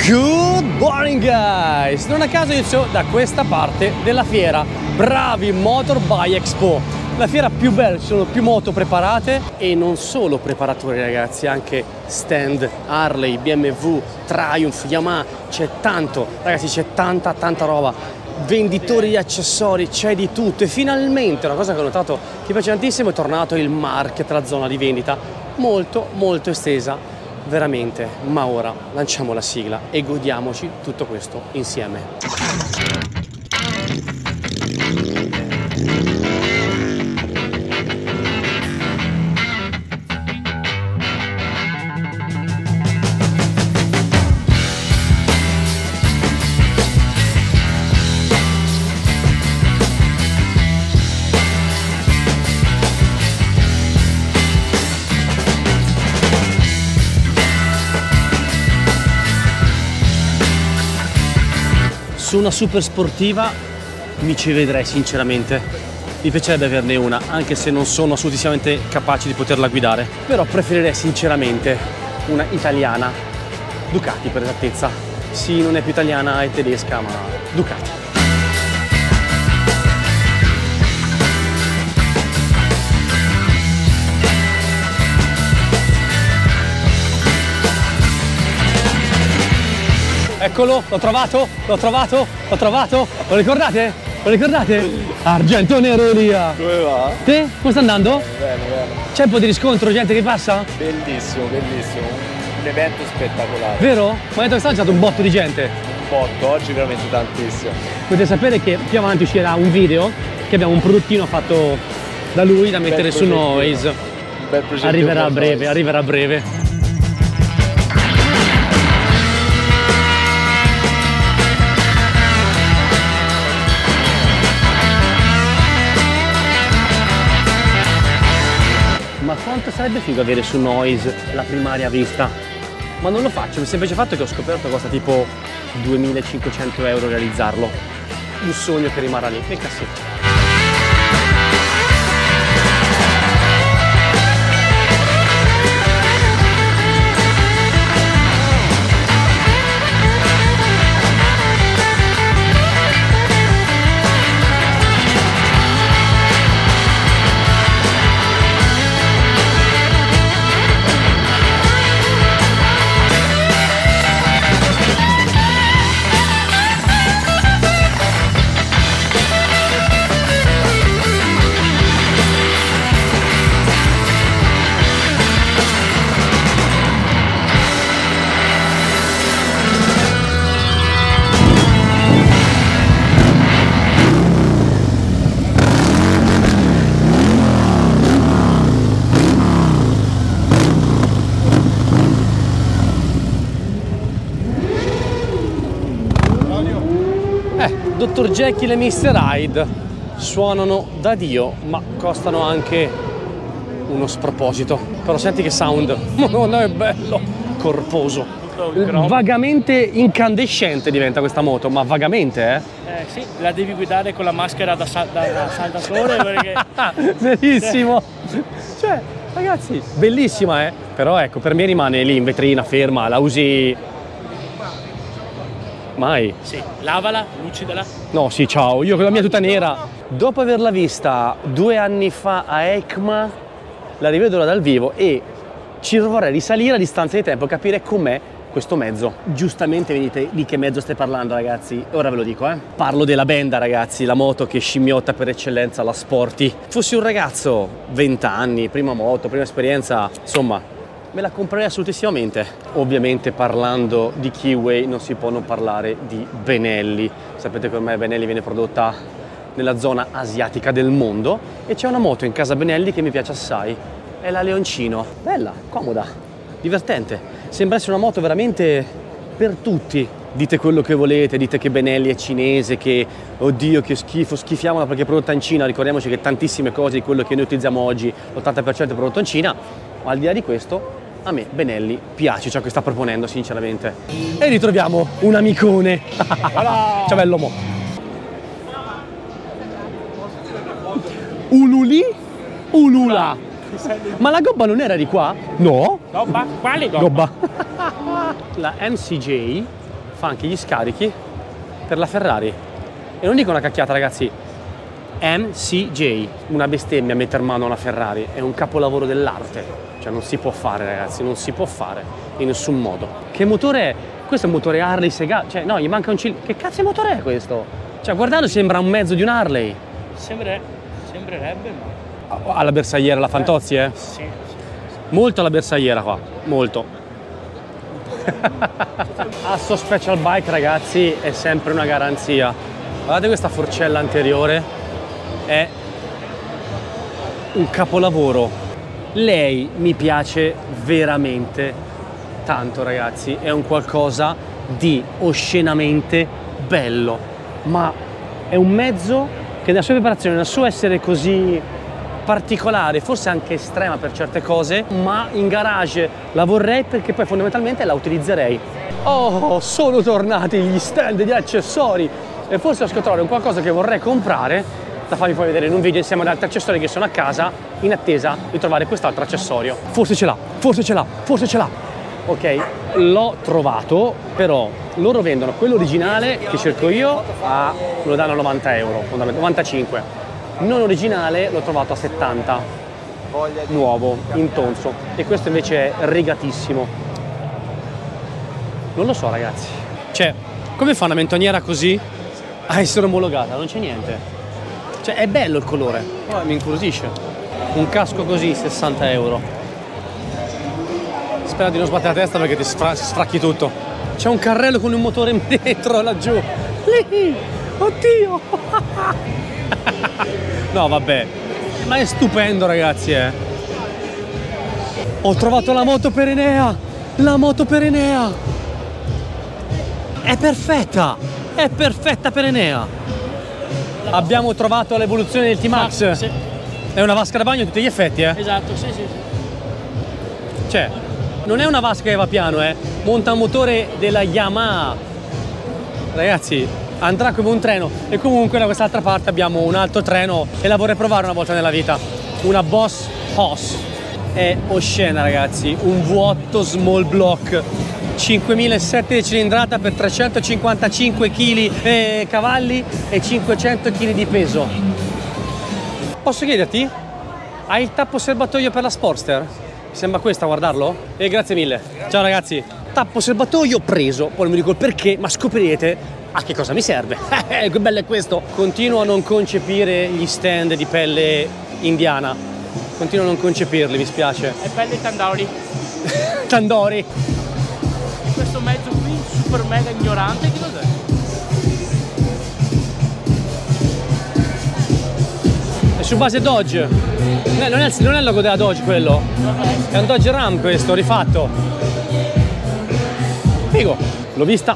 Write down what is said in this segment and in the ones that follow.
Good morning guys! Non a caso inizio da questa parte della fiera, Bravi Motor by Expo, la fiera più bella, ci sono più moto preparate e non solo preparatori ragazzi, anche stand Harley, BMW, Triumph, Yamaha, c'è tanto, ragazzi c'è tanta roba, venditori di accessori, c'è di tutto e finalmente una cosa che ho notato che mi piace tantissimo è tornato il market, la zona di vendita molto estesa. Veramente, ma ora lanciamo la sigla e godiamoci tutto questo insieme. Su una super sportiva mi ci vedrei sinceramente, mi piacerebbe averne una, anche se non sono assolutissimamente capace di poterla guidare, però preferirei sinceramente una italiana, Ducati per esattezza. Sì, non è più italiana, è tedesca, ma Ducati. Eccolo, l'ho trovato, lo ricordate? Lo ricordate? Argento nero Elia. Come va? Te? Come sta andando? Bene. C'è un po' di riscontro, gente che passa? Bellissimo. Un evento spettacolare. Vero? Ma detto che sta c'è stato un botto di gente. Un botto, oggi veramente tantissimo. Potete sapere che più avanti uscirà un video che abbiamo un prodottino fatto da lui da mettere su Noise. Un bel progetto. Arriverà a breve. Ma quanto sarebbe figo avere su Noise la primaria vista? Ma non lo faccio, per il semplice fatto che ho scoperto che costa tipo 2500 euro realizzarlo. Un sogno che rimarrà lì, nel cassetto. Dr. Jekyll e Mr. Hyde suonano da Dio, ma costano anche uno sproposito. Però senti che sound, non è bello, corposo. Vagamente incandescente diventa questa moto, ma vagamente, sì, la devi guidare con la maschera da saldatore perché... Verissimo! Cioè, ragazzi, bellissima, però ecco, per me rimane lì in vetrina, ferma, la usi... Mai? Sì, lavala, lucidala. No, sì, ciao, io con la mia tuta nera. Dopo averla vista 2 anni fa a EICMA, la rivedo ora dal vivo e ci vorrei risalire a distanza di tempo e capire com'è questo mezzo. Giustamente vi dite di che mezzo stai parlando, ragazzi? Ora ve lo dico, Parlo della Benda, ragazzi, la moto che scimmiotta per eccellenza la Sporty. Fossi un ragazzo, 20 anni, prima moto, prima esperienza, insomma, me la comprerei assolutissimamente. Ovviamente parlando di Keeway non si può non parlare di Benelli. Sapete che ormai Benelli viene prodotta nella zona asiatica del mondo e c'è una moto in casa Benelli che mi piace assai, è la Leoncino. Bella, comoda, divertente, sembra essere una moto veramente per tutti. Dite quello che volete, dite che Benelli è cinese, che oddio che schifo, schifiamola perché è prodotta in Cina. Ricordiamoci che tantissime cose di quello che noi utilizziamo oggi, l'80% è prodotto in Cina, ma al di là di questo a me Benelli piace ciò che sta proponendo sinceramente. E ritroviamo un amicone. Ciao bello mo. Ululi? Ulula. Ma la gobba non era di qua? No. Gobba? Quale gobba? Gobba. La MCJ fa anche gli scarichi per la Ferrari. E non dico una cacchiata, ragazzi. MCJ, una bestemmia mettere mano a una Ferrari, è un capolavoro dell'arte, cioè non si può fare, ragazzi, non si può fare in nessun modo. Che motore è? Questo è un motore Harley Sega, cioè no, gli manca un cilindro. Che cazzo di motore è questo? Cioè guardalo, sembra un mezzo di un Harley. Sembrerebbe, ma... Alla bersagliera, la Fantozzi, eh? Sì. Molto alla bersagliera qua, molto. Asso Special Bike, ragazzi, è sempre una garanzia. Guardate questa forcella anteriore, è un capolavoro. Lei mi piace veramente tanto, ragazzi, è un qualcosa di oscenamente bello, ma è un mezzo che nella sua preparazione, nel suo essere così particolare, forse anche estrema per certe cose, ma in garage la vorrei perché poi fondamentalmente la utilizzerei. Oh, sono tornati gli stand di accessori e forse riesco a trovare un qualcosa che vorrei comprare da farvi poi vedere in un video insieme ad altri accessori che sono a casa in attesa di trovare quest'altro accessorio. Forse ce l'ha, forse ce l'ha, forse ce l'ha. Ok, l'ho trovato, però loro vendono quello originale che cerco io a, me lo danno a 90 euro, 95. Non originale l'ho trovato a 70, nuovo, in tonso, e questo invece è rigatissimo. Non lo so, ragazzi. Cioè, come fa una mentoniera così a essere omologata? Non c'è niente. Cioè, è bello il colore, oh, mi incuriosisce. Un casco così, 60 euro. Spera di non sbattere la testa perché ti sfracchi tutto. C'è un carrello con un motore dentro laggiù. Lì, oddio. No, vabbè, ma è stupendo, ragazzi, eh. Ho trovato la moto per Enea. La moto per Enea. È perfetta per Enea. Abbiamo trovato l'evoluzione del T-Max. Sì. È una vasca da bagno a tutti gli effetti, eh. Esatto, sì. Cioè, non è una vasca che va piano, eh. Monta un motore della Yamaha. Ragazzi, andrà come un treno. E comunque da quest'altra parte abbiamo un altro treno e la vorrei provare una volta nella vita. Una Boss Hoss. È oscena, ragazzi. Un V8 small block, 5007 di cilindrata per 355 cavalli e 500 kg di peso. Posso chiederti? Hai il tappo serbatoio per la Sportster? Mi sembra questa, guardarlo? Grazie mille. Ciao ragazzi. Tappo serbatoio preso, poi non mi dico il perché, ma scoprirete a che cosa mi serve. Che bello è questo. Continuo a non concepire gli stand di pelle indiana. Continuo a non concepirli, mi spiace. È pelle tandoori. Tandoori. Questo mezzo qui, super mega ignorante, che cos'è? È su base Dodge. Non è il logo della Dodge quello. È un Dodge Ram questo, rifatto. Figo. L'ho vista.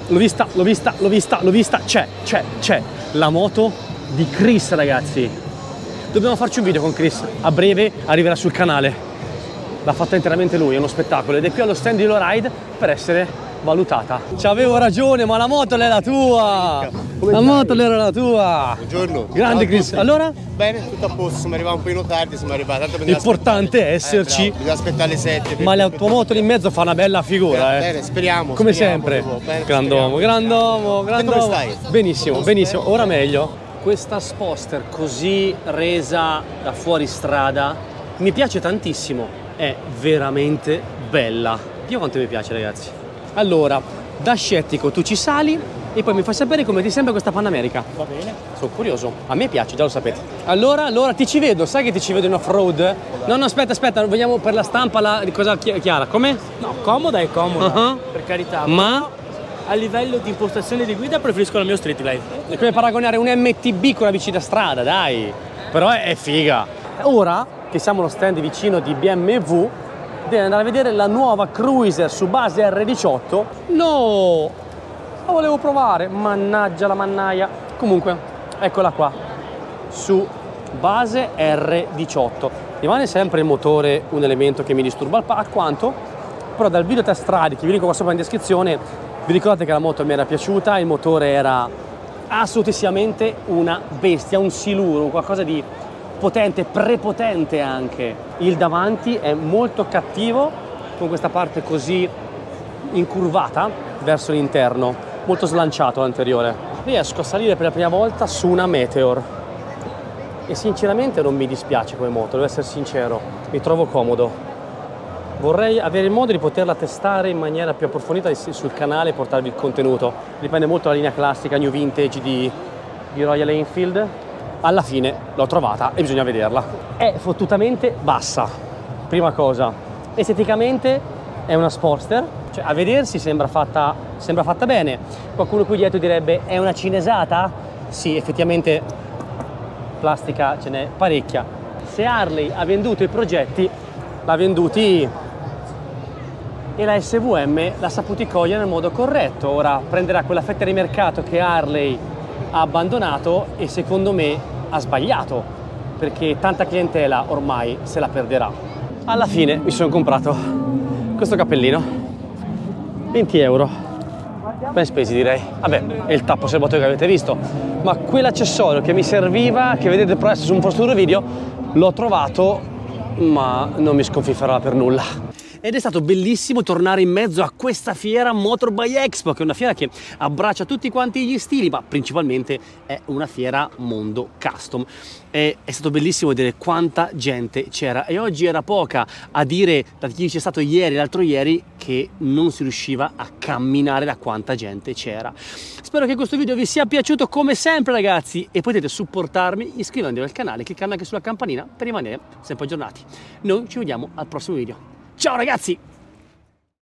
C'è. La moto di Chris, ragazzi. Dobbiamo farci un video con Chris. A breve arriverà sul canale. L'ha fatta interamente lui, è uno spettacolo. Ed è qui allo stand di Lowride per essere valutata. Ci avevo ragione, ma la moto è la tua. La moto era la tua. Buongiorno. Grande Chris. Allora? Bene, tutto a posto, siamo arrivati un po' tardi, siamo arrivati. L'importante è esserci. Bisogna aspettare le 7. Ma la tua moto lì in mezzo fa una bella figura, eh. Bene, speriamo. Come sempre. Grandomo. Come stai? Benissimo. Ora meglio. Questa Sportster così resa da fuori strada mi piace tantissimo. È veramente bella. Dio quanto mi piace, ragazzi. Allora, da scettico tu ci sali e poi mi fai sapere come ti sembra questa Panamerica. Va bene. Sono curioso. A me piace, già lo sapete. Allora ti ci vedo. Sai che ti ci vedo in off-road? No, aspetta. Vogliamo per la stampa la cosa chiara. Come? No, comoda è comoda, per carità. Ma a livello di impostazione di guida preferisco il mio Street Glide. è come paragonare un MTB con una bici da strada, dai. Però è figa. Ora che siamo allo stand vicino di BMW, devi andare a vedere la nuova Cruiser su base R18. No! La volevo provare, mannaggia la mannaia. Comunque, eccola qua, su base R18. Rimane sempre il motore un elemento che mi disturba alquanto, però dal video test ride che vi linko qua sopra in descrizione, vi ricordate che la moto mi era piaciuta, il motore era assolutissimamente una bestia, un siluro, qualcosa di potente, prepotente anche. Il davanti è molto cattivo, con questa parte così incurvata verso l'interno. molto slanciato l'anteriore. Riesco a salire per la prima volta su una Meteor e sinceramente non mi dispiace come moto, devo essere sincero, mi trovo comodo. Vorrei avere il modo di poterla testare in maniera più approfondita sul canale e portarvi il contenuto. Dipende molto dalla linea classica New Vintage di Royal Enfield. Alla fine l'ho trovata e bisogna vederla. È fottutamente bassa, prima cosa. Esteticamente è una Sportster, cioè a vedersi sembra fatta bene. Qualcuno qui dietro direbbe è una cinesata? Sì, effettivamente plastica ce n'è parecchia. Se Harley ha venduto i progetti, l'ha venduti e la SVM l'ha saputi cogliere nel modo corretto. Ora prenderà quella fetta di mercato che Harley ha abbandonato e secondo me ha sbagliato, perché tanta clientela ormai se la perderà. Alla fine mi sono comprato questo cappellino, 20 euro, ben spesi direi. Vabbè, è il tappo serbatoio che avete visto, ma quell'accessorio che mi serviva, che vedete per adesso su un futuro video, l'ho trovato, ma non mi sconfifferà per nulla. Ed è stato bellissimo tornare in mezzo a questa fiera Motor by Expo, che è una fiera che abbraccia tutti quanti gli stili, ma principalmente è una fiera mondo custom. È stato bellissimo vedere quanta gente c'era, e oggi era poca a dire, da chi c'è stato ieri e l'altro ieri, che non si riusciva a camminare da quanta gente c'era. Spero che questo video vi sia piaciuto come sempre, ragazzi, e potete supportarmi iscrivendovi al canale e cliccando anche sulla campanina per rimanere sempre aggiornati. Noi ci vediamo al prossimo video. Ciao ragazzi!